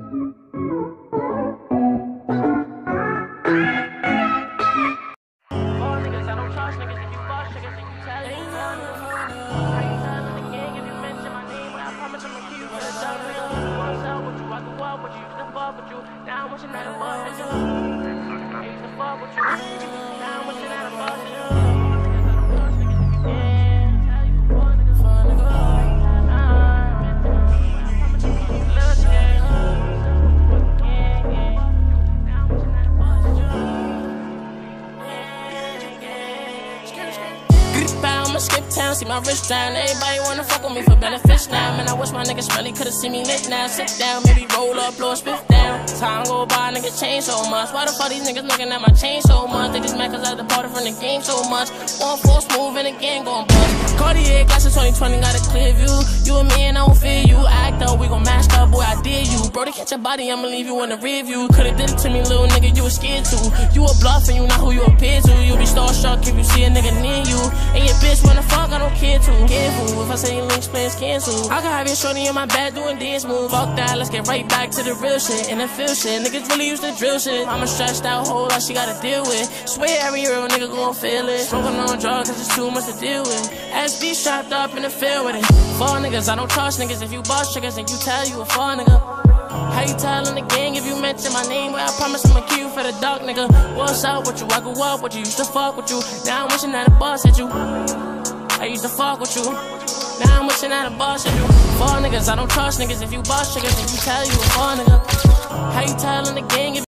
Skip town, see my wrist down. Everybody wanna fuck with me for benefits now. Man, I wish my niggas really could've seen me lit now. Sit down, maybe roll up, blow a spiff down. Time go by, niggas change so much. Why the fuck these niggas looking at my chain so much? They just mad cause I departed from the game so much. One force move and the game gon' bust. Cartier glasses 2020 got a clear view. You and me and I don't fear you. Act up, we gon' mash up, boy, I dare you. Bro, to catch your body, I'ma leave you in the rear view. Could've did it to me, little nigga, you was scared to. You a bluff and you not who you appear to. You be starstruck if you see a nigga near you. And your bitch wanna fuck, I don't care to. Careful, if I say your links, plans cancel. I can have your shorty in my bed doing dance moves. Fuck that, let's get right back to the real shit. And the feel shit, niggas really used to drill shit. Mama stressed out, whole lot she gotta deal with. Swear every real nigga gon' feel it. Smoking on drugs, cause it's too much to deal with. SB strapped up in the field with it. Fall niggas, I don't trust niggas. If you bust triggers, then you tell you a fall nigga. How you tell on the gang if you mention my name? Well, I promise I'ma kill you for the dog, nigga. What's up with you? I grew up with you, used to fuck with you. Now I'm wishing that a boss hit you. I used to fuck with you. Now I'm wishing that a boss hit you. Fall niggas, I don't trust niggas. If you bust triggers, then you tell you a fall nigga. How you tell on the gang if